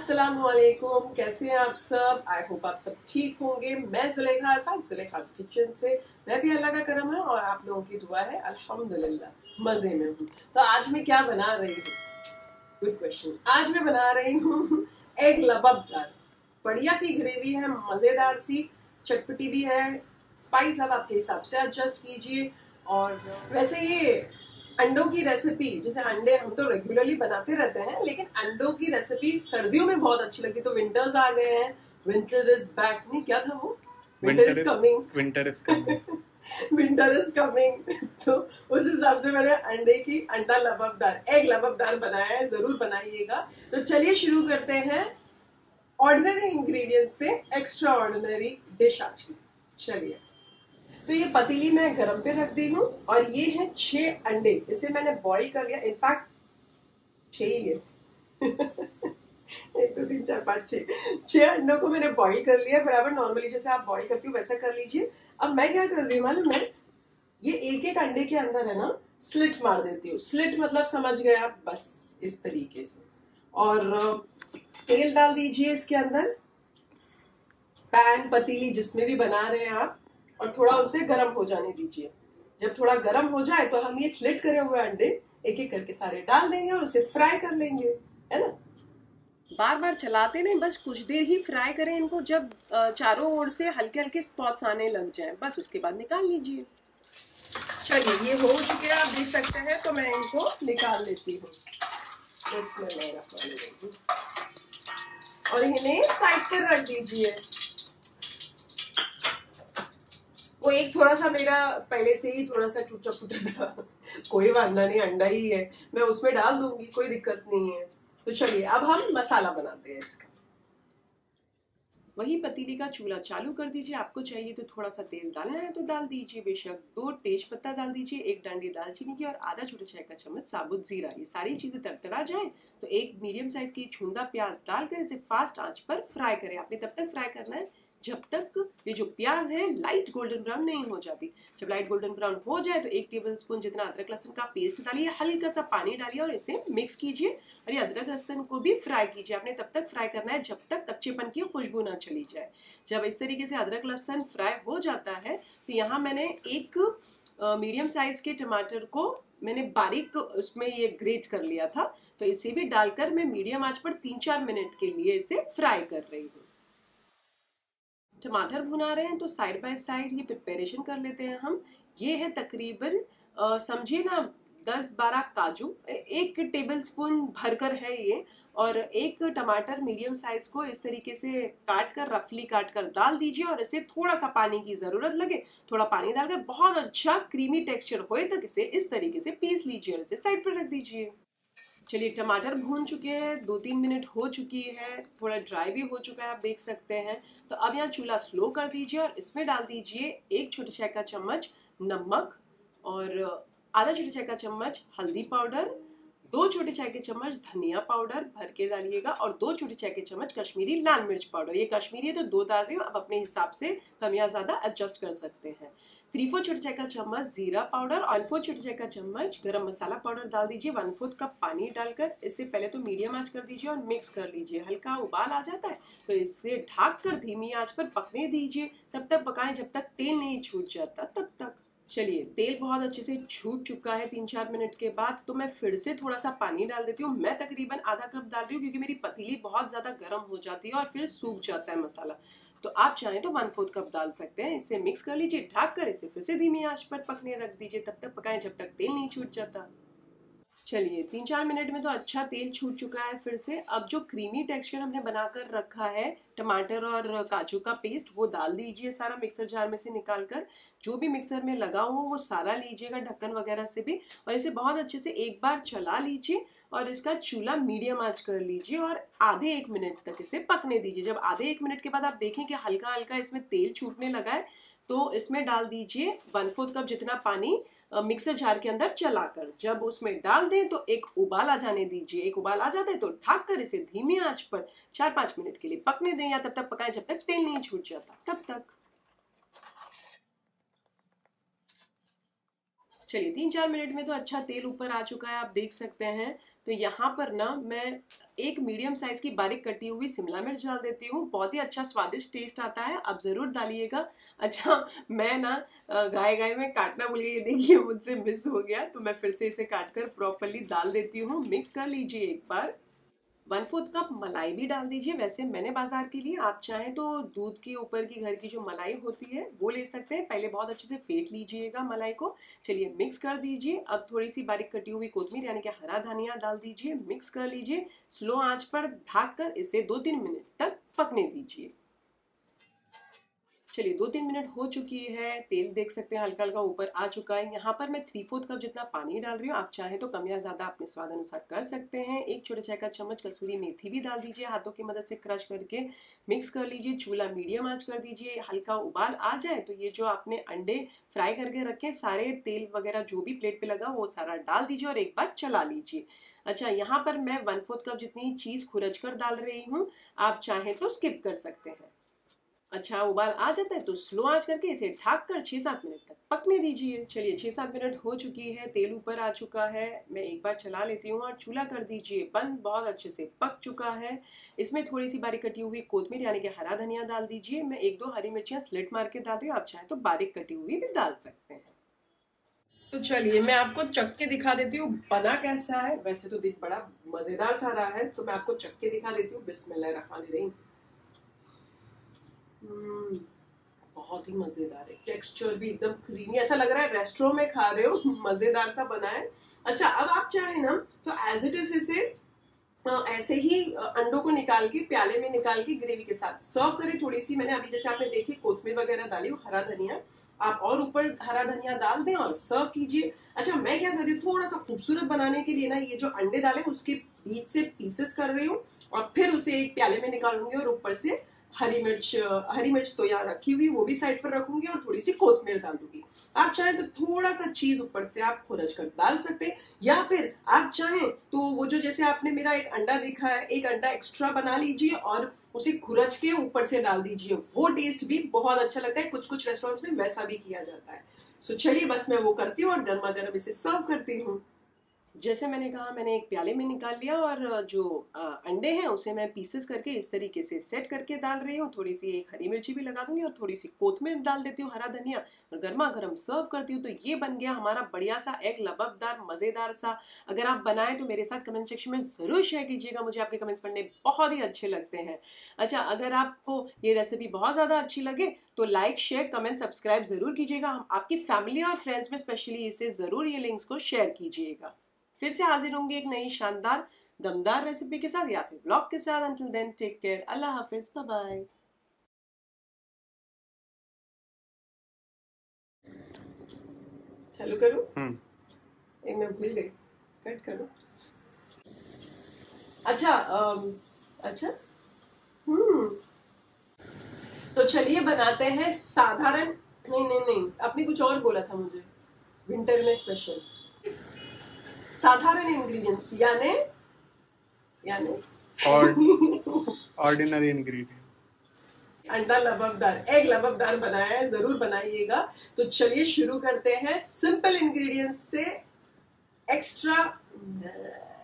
अस्सलामुअलैकुम, कैसे हैं आप सब। आई होप आप सब ठीक होंगे। मैं जुलेखा अरफात, जुलेखा's किचन से। मैं भी अल्लाह का करम है और आप लोगों की दुआ है, अल्हम्दुलिल्लाह मजे में हूँ। तो आज मैं क्या बना रही हूँ? Good question. आज मैं बना रही हूँ एग लबाबदार, बढ़िया सी ग्रेवी है, मजेदार सी, चटपटी भी है। स्पाइस आप आपके हिसाब से एडजस्ट कीजिए। और वैसे ये अंडों की रेसिपी, जैसे अंडे हम तो रेगुलरली बनाते रहते हैं, लेकिन अंडों की रेसिपी सर्दियों में बहुत अच्छी लगती है। तो विंटर्स आ गए हैं, विंटर इज बैक। नहीं, क्या था वो? Winter is coming. Winter is coming. Winter is coming. तो उस हिसाब से मैंने अंडा लबाबदार, एग लबाबदार बनाया है। जरूर बनाइएगा। तो चलिए शुरू करते हैं ऑर्डिनरी इंग्रेडिएंट से एक्स्ट्रा ऑर्डिनरी डिश आज की। चलिए, तो ये पतीली मैं गरम पे रख दी हूँ और ये है 6 अंडे। इसे मैंने बॉईल कर लिया। इनफैक्ट 6 ही है। 1 2 3 4 5 6 अंडों को मैंने बॉईल कर लिया बराबर। नॉर्मली जैसे आप बॉईल करती हो वैसा कर लीजिए। अब मैं क्या कर रही हूँ मालूम है, ये एक एक अंडे के अंदर है ना स्लिट मार देती हूँ। स्लिट मतलब समझ गए आप, बस इस तरीके से। और तेल डाल दीजिए इसके अंदर, पैन पतीली जिसमें भी बना रहे हैं आप, और थोड़ा उसे गर्म हो जाने दीजिए। जब थोड़ा गर्म हो जाए तो हम ये स्लिट करे हुए अंडे एक एक करके सारे डाल देंगे और उसे फ्राई कर लेंगे, है ना। बार बार चलाते नहीं, बस कुछ देर ही फ्राई करें इनको। जब चारों ओर से हल्के हल्के स्पॉट्स आने लग जाएं, बस उसके बाद निकाल लीजिए। चलिए, ये हो चुके हैं, आप देख सकते हैं। तो मैं इनको निकाल लेती हूँ। इसमें मैं रख लूंगी और इन्हें साइड पर रख दीजिए। वो एक थोड़ा सा मेरा पहले से ही थोड़ा सा टूटा फूटा था। कोई वांदा नहीं, अंडा ही है, मैं उसमें डाल दूंगी, कोई दिक्कत नहीं है। तो चलिए, अब हम मसाला बनाते हैं इसका। वही पतीली का चूल्हा चालू कर दीजिए। आपको चाहिए तो थोड़ा सा तेल डालना है तो डाल दीजिए बेशक। 2 तेज पत्ता डाल दीजिए, 1 डंडी दालचीनी की और आधा छोटा चाय का चम्मच साबुत जीरा। ये सारी चीजें तड़तड़ा जाए तो 1 मीडियम साइज की छूंदा प्याज डालकर इसे फास्ट आंच पर फ्राई करें। आपने तब तक फ्राई करना है जब तक ये जो प्याज है लाइट गोल्डन ब्राउन नहीं हो जाती। जब लाइट गोल्डन ब्राउन हो जाए तो 1 टेबलस्पून जितना अदरक लहसुन का पेस्ट डालिए, हल्का सा पानी डालिए और इसे मिक्स कीजिए। और ये अदरक लहसुन को भी फ्राई कीजिए। आपने तब तक फ्राई करना है जब तक कच्चेपन की खुशबू ना चली जाए। जब इस तरीके से अदरक लहसुन फ्राई हो जाता है तो यहाँ मैंने एक मीडियम साइज के टमाटर को मैंने बारीक उसमें ये ग्रेट कर लिया था। तो इसे भी डालकर मैं मीडियम आंच पर 3-4 मिनट के लिए इसे फ्राई कर रही हूँ। टमाटर भुना रहे हैं तो साइड बाय साइड ये प्रिपरेशन कर लेते हैं हम। ये है तकरीबन समझिए ना 10-12 काजू, 1 टेबलस्पून भरकर है ये। और 1 टमाटर मीडियम साइज को इस तरीके से काट कर, रफली काट कर डाल दीजिए और इसे थोड़ा सा पानी की जरूरत लगे, थोड़ा पानी डालकर बहुत अच्छा क्रीमी टेक्सचर होए तक इसे इस तरीके से पीस लीजिए और इसे साइड पर रख दीजिए। चलिए, टमाटर भून चुके हैं, 2-3 मिनट हो चुकी है, थोड़ा ड्राई भी हो चुका है, आप देख सकते हैं। तो अब यहाँ चूल्हा स्लो कर दीजिए और इसमें डाल दीजिए 1 छोटे चाय का चम्मच नमक और आधा छोटे चाय का चम्मच हल्दी पाउडर, 2 छोटे चाय के चम्मच धनिया पाउडर भर के डालिएगा और 2 छोटे चाय के चम्मच कश्मीरी लाल मिर्च पाउडर। ये कश्मीरी है तो 2 डाल रही हूँ, आप अपने हिसाब से कम या ज्यादा एडजस्ट कर सकते हैं। 3/4 छोटे चाय का चम्मच जीरा पाउडर और 1/4 छोटे चाय का चम्मच गरम मसाला पाउडर डाल दीजिए। 1/4 कप पानी डालकर इसे पहले तो मीडियम आंच कर दीजिए और मिक्स कर लीजिए। हल्का उबाल आ जाता है तो इसे ढक कर धीमी आंच पर पकने दीजिए। तब तक पकाएं जब तक तेल नहीं छूट जाता, तब तक। चलिए, तेल बहुत अच्छे से छूट चुका है 3-4 मिनट के बाद। तो मैं फिर से थोड़ा सा पानी डाल देती हूँ। मैं तकरीबन आधा कप डाल रही हूँ क्योंकि मेरी पतीली बहुत ज्यादा गर्म हो जाती है और फिर सूख जाता है मसाला। तो आप चाहें तो 1/4 कप डाल सकते हैं। इसे मिक्स कर लीजिए, ढक कर इसे फिर से धीमी आंच पर पकने रख दीजिए। तब तक पकाएं जब तक तेल नहीं छूट जाता। चलिए, 3-4 मिनट में तो अच्छा तेल छूट चुका है फिर से। अब जो क्रीमी टेक्सचर हमने बनाकर रखा है टमाटर और काजू का पेस्ट, वो डाल दीजिए सारा मिक्सर जार में से निकाल कर। जो भी मिक्सर में लगा हो वो सारा लीजिएगा, ढक्कन वगैरह से भी, और इसे बहुत अच्छे से एक बार चला लीजिए और इसका चूल्हा मीडियम आंच कर लीजिए और आधे 1 मिनट तक इसे पकने दीजिए। जब आधे 1 मिनट के बाद आप देखें कि हल्का हल्का इसमें तेल छूटने लगा है तो इसमें डाल दीजिए 1/4 कप जितना पानी मिक्सर जार के अंदर चलाकर। जब उसमें डाल दें तो एक उबाल आ जाने दीजिए। एक उबाल आ जाता है तो ढक कर इसे धीमी आंच पर 4-5 मिनट के लिए पकने दें या तब तक पकाएं जब तक तेल नहीं छूट जाता, तब तक। चलिए 3-4 मिनट में तो अच्छा तेल ऊपर आ चुका है, आप देख सकते हैं। तो यहाँ पर ना मैं एक मीडियम साइज की बारीक कटी हुई शिमला मिर्च डाल देती हूँ। बहुत ही अच्छा स्वादिष्ट टेस्ट आता है, आप ज़रूर डालिएगा। अच्छा, मैं ना गाय में काटना भूल गई, ये देखिए मुझसे मिस हो गया, तो मैं फिर से इसे काट कर प्रॉपरली डाल देती हूँ। मिक्स कर लीजिए एक बार। 1/4 कप मलाई भी डाल दीजिए। वैसे मैंने बाजार के लिए, आप चाहें तो दूध के ऊपर की घर की जो मलाई होती है वो ले सकते हैं। पहले बहुत अच्छे से फेंट लीजिएगा मलाई को। चलिए मिक्स कर दीजिए। अब थोड़ी सी बारीक कटी हुई कोतमीर यानी कि हरा धनिया डाल दीजिए। मिक्स कर लीजिए। स्लो आंच पर ढक कर इसे 2-3 मिनट तक पकने दीजिए। चलिए 2-3 मिनट हो चुकी है। तेल देख सकते हैं हल्का हल्का ऊपर आ चुका है। यहाँ पर मैं 3/4 कप जितना पानी डाल रही हूँ। आप चाहें तो कम या ज़्यादा अपने स्वाद अनुसार कर सकते हैं। 1 छोटा चाय का चम्मच कसूरी मेथी भी डाल दीजिए, हाथों की मदद से क्रश करके मिक्स कर लीजिए। चूल्हा मीडियम आंच कर दीजिए। हल्का उबाल आ जाए तो ये जो आपने अंडे फ्राई करके रखे, सारे तेल वगैरह जो भी प्लेट पे लगा वो सारा डाल दीजिए और एक बार चला लीजिए। अच्छा, यहाँ पर मैं 1/4 कप जितनी चीज़ खुरच कर डाल रही हूँ, आप चाहें तो स्किप कर सकते हैं। अच्छा, उबाल आ जाता है तो स्लो आंच करके इसे ढक कर 6-7 मिनट तक पकने दीजिए। चलिए 6-7 मिनट हो चुकी है, तेल ऊपर आ चुका है। मैं एक बार चला लेती हूँ और चूल्हा कर दीजिए बंद। बहुत अच्छे से पक चुका है। इसमें थोड़ी सी बारीक कटी हुई कोतमीर यानी कि हरा धनिया डाल दीजिए। मैं 1-2 हरी मिर्चियाँ स्लिट मार के डाल रही हूँ, आप चाहें तो बारीक कटी हुई भी डाल सकते हैं। तो चलिए मैं आपको चख के दिखा देती हूँ बना कैसा है। वैसे तो दिख बड़ा मजेदार सा रहा है, तो मैं आपको चख के दिखा देती हूँ। बिस्मिल्लाहिर्रहमानिर्रहीम। बहुत ही मजेदार है। टेक्सचर भी एकदम क्रीमी, ऐसा लग रहा है रेस्टोरेंट में खा रहे हो। मजेदार सा बना है। अच्छा, अब आप चाहें ना तो एज इट इज इसे ऐसे ही अंडों को निकाल के प्याले में निकाल के ग्रेवी के साथ सर्व करें। थोड़ी सी मैंने अभी जैसे आपने देखी कोथमीर वगैरह डाली, हरा धनिया आप और ऊपर हरा धनिया डाल दें और सर्व कीजिए। अच्छा, मैं क्या कर रही हूँ, थोड़ा सा खूबसूरत बनाने के लिए ना ये जो अंडे डाले उसके बीच से पीसेस कर रही हूँ और फिर उसे एक प्याले में निकालूंगी और ऊपर से हरी मिर्च तो यहाँ रखी हुई वो भी साइड पर रखूंगी और थोड़ी सी कोथमीर डाल दूंगी। आप चाहें तो थोड़ा सा चीज ऊपर से आप खुरच कर डाल सकते हैं, या फिर आप चाहें तो वो जो जैसे आपने मेरा एक अंडा देखा है, एक अंडा एक्स्ट्रा बना लीजिए और उसे खुरच के ऊपर से डाल दीजिए। वो टेस्ट भी बहुत अच्छा लगता है। कुछ कुछ रेस्टोरेंट्स में वैसा भी किया जाता है। सो चलिए बस मैं वो करती हूँ और गर्मा गर्म इसे सर्व करती हूँ। जैसे मैंने कहा, मैंने एक प्याले में निकाल लिया और जो अंडे हैं उसे मैं पीसेस करके इस तरीके से सेट करके डाल रही हूँ। थोड़ी सी एक हरी मिर्ची भी लगा दूंगी और थोड़ी सी कोथमीर डाल देती हूँ, हरा धनिया, और गर्मा गर्म सर्व करती हूँ। तो ये बन गया हमारा बढ़िया सा एक लबबदार मज़ेदार सा। अगर आप बनाएं तो मेरे साथ कमेंट सेक्शन में ज़रूर शेयर कीजिएगा, मुझे आपके कमेंट्स पढ़ने बहुत ही अच्छे लगते हैं। अच्छा, अगर आपको ये रेसिपी बहुत ज़्यादा अच्छी लगे तो लाइक, शेयर, कमेंट, सब्सक्राइब ज़रूर कीजिएगा। आपकी फैमिली और फ्रेंड्स में स्पेशली इसे ज़रूर ये लिंक्स को शेयर कीजिएगा। फिर से हाजिर होंगे एक नई शानदार दमदार रेसिपी के साथ या फिर ब्लॉग के साथ। अंटिल देन टेक केयर, अल्लाह हाफिज, बाय बाय। चालू करूं? एक मैं भूल गई, कट करूं? अच्छा अच्छा तो चलिए बनाते हैं साधारण, नहीं आपने कुछ और बोला था मुझे, विंटर में स्पेशल साधारण इंग्रेडिएंट्स यानी ऑर्डिनरी इंग्रेडिएंट। अंडा लबबदार, एग लबबदार बनाया है, जरूर बनाइएगा। तो चलिए शुरू करते हैं सिंपल इंग्रेडिएंट्स से। एक्स्ट्रा